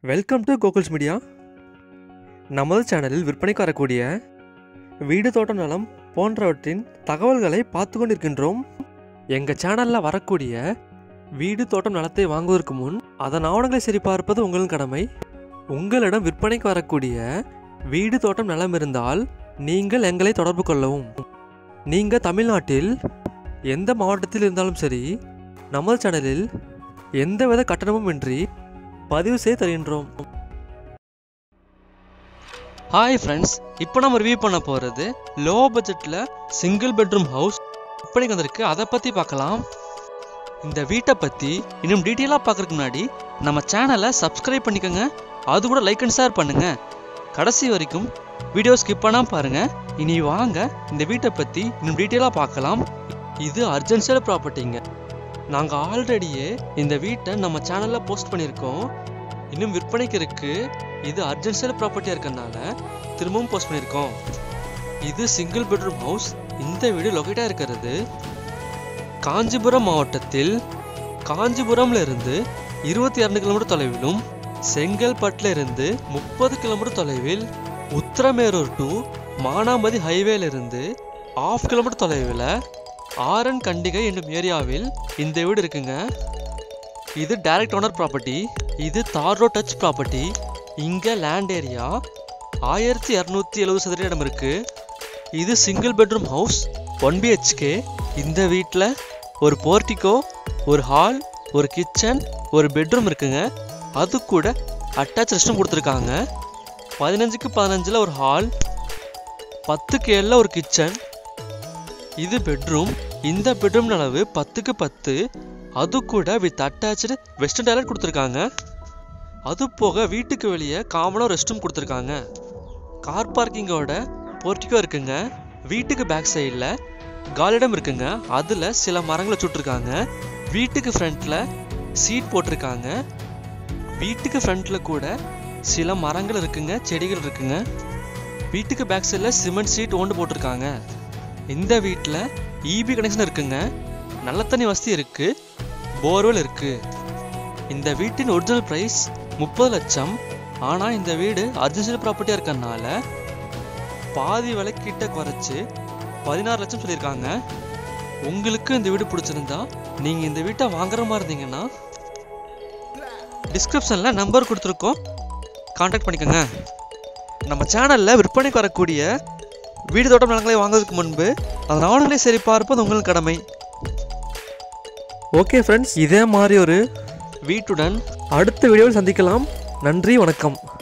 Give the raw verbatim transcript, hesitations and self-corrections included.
Welcome to கோகுல்ஸ் media. நமது சேனலில் விற்பனைக்கு வரக்கூடிய வீடு தோட்டம் நலம் போன்றவற்றின் தகவல்களை பார்த்து கொண்டிருக்கின்றோம். எங்கள் சேனலில் வரக்கூடிய வீடு தோட்டம் நலத்தை வாங்குவதற்கு முன் அதன் ஆவணங்களை சரிபார்ப்பது உங்களின் கடமை. உங்களிடம் விற்பனைக்கு வரக்கூடிய வீடு தோட்டம் நலம் இருந்தால் நீங்கள் எங்களை தொடர்பு கொள்ளவும். நீங்கள் தமிழ்நாட்டில் எந்த மாவட்டத்தில் இருந்தாலும் சரி, நமது சேனலில் எந்தவித கட்டணமும் இன்றி பதிவு செய்து தருகின்றோம். ஹாய் ஃப்ரெண்ட்ஸ், இப்போ நம்ம ரிவ்யூ பண்ண போகிறது லோ பட்ஜெட்டில் சிங்கிள் பெட்ரூம் ஹவுஸ் விற்பனைக்கு வந்திருக்கு. அதை பற்றி பார்க்கலாம். இந்த வீட்டை பற்றி இன்னும் டீட்டெயிலாக பார்க்குறதுக்கு முன்னாடி நம்ம சேனலை சப்ஸ்கிரைப் பண்ணிக்கோங்க. அது கூட லைக் அண்ட் ஷேர் பண்ணுங்கள். கடைசி வரைக்கும் வீடியோ ஸ்கிப் பண்ணாமல் பாருங்கள். இனி வாங்க இந்த வீட்டை பற்றி இன்னும் டீட்டெயிலாக பார்க்கலாம். இது அர்ஜென்சியல் ப்ராப்பர்ட்டிங்க. நாங்கள் ஆல்ரெடியே இந்த வீட்டை நம்ம சேனலில் போஸ்ட் பண்ணியிருக்கோம். இன்னும் விற்பனைக்கு இருக்குது. இது அர்ஜென்சியல் ப்ராப்பர்ட்டியாக இருக்கிறதுனால திரும்பவும் போஸ்ட் பண்ணியிருக்கோம். இது சிங்கிள் பெட்ரூம் ஹவுஸ். இந்த வீடு லொக்கேட்டாக இருக்கிறது காஞ்சிபுரம் மாவட்டத்தில் காஞ்சிபுரம்ல இருந்து இருபத்தி இரண்டு கிலோமீட்டர் தொலைவிலும், செங்கல்பட்டில் இருந்து முப்பது கிலோமீட்டர் தொலைவில், உத்திரமேரூர் டு மானாம்பதி ஹைவேல இருந்து ஆஃப் கிலோமீட்டர் தொலைவில் ஆரன் கண்டிகை என்னும் ஏரியாவில் இந்த வீடு இருக்குங்க. இது டைரக்ட் ஓனர் ப்ராப்பர்ட்டி. இது தார் ரோட் டச் ப்ராப்பர்ட்டி. இங்கே லேண்ட் ஏரியா ஆயிரத்தி இரநூத்தி எழுபது சதுர இடம் இருக்கு. இது single bedroom house, one BHK. இந்த வீட்டில் ஒரு போர்டிகோ, ஒரு ஹால், ஒரு கிச்சன், ஒரு பெட்ரூம் இருக்குங்க. அது கூட அட்டாச் ரெஸ்ட்ரூம் கொடுத்துருக்காங்க. பதினஞ்சுக்கு பதினஞ்சில் ஒரு ஹால், பத்துக்கு ஏழில் ஒரு கிச்சன். இது பெட்ரூம். இந்த பெட்ரூம் அளவு பத்துக்கு பத்து. அது கூட வித் அட்டாச்சு வெஸ்டர்ன் டாய்லெட் கொடுத்துருக்காங்க. அது போக வீட்டுக்கு வெளியே காமனாக ரெஸ்ட் ரூம் கொடுத்துருக்காங்க. கார் பார்க்கிங்கோட போர்ட்டிகோ இருக்குங்க. வீட்டுக்கு பேக் சைடில் காலிடம் இருக்குங்க. அதில் சில மரங்களை சுட்டிருக்காங்க. வீட்டுக்கு ஃப்ரண்ட்டில் சீட் போட்டிருக்காங்க. வீட்டுக்கு ஃப்ரண்ட்டில் கூட சில மரங்கள் இருக்குங்க, செடிகள் இருக்குங்க. வீட்டுக்கு பேக் சைடில் சிமெண்ட் சீட் ஒன்று போட்டிருக்காங்க. இந்த வீட்டில் இபி கனெக்ஷன் இருக்குங்க. நல்ல தண்ணி வசதி இருக்கு, போர்வெல் இருக்கு. இந்த வீட்டின் ஒரிஜினல் ப்ரைஸ் முப்பது லட்சம். ஆனால் இந்த வீடு அர்ஜென்சியல் ப்ராப்பர்ட்டியாக இருக்கிறதுனால பாதி விலை கிட்ட குறைச்சி பதினாறு லட்சம் சொல்லியிருக்காங்க. உங்களுக்கு இந்த வீடு பிடிச்சிருந்தா நீங்கள் இந்த வீட்டை வாங்குற மாதிரி இருந்தீங்கன்னா டிஸ்கிரிப்ஷனில் நம்பர் கொடுத்துருக்கோம், கான்டாக்ட் பண்ணிக்கோங்க. நம்ம சேனலில் விற்பனைக்கு வரக்கூடிய வீடு தோட்டம் நிலங்களை வாங்குவதற்கு முன்பு அதன் ஆவணங்களை சரி பார்ப்பது உங்கள் கடமை. ஓகே ஃப்ரெண்ட்ஸ், இதே மாதிரி ஒரு வீட்டுடன் அடுத்த வீடியோவில் சந்திக்கலாம். நன்றி, வணக்கம்.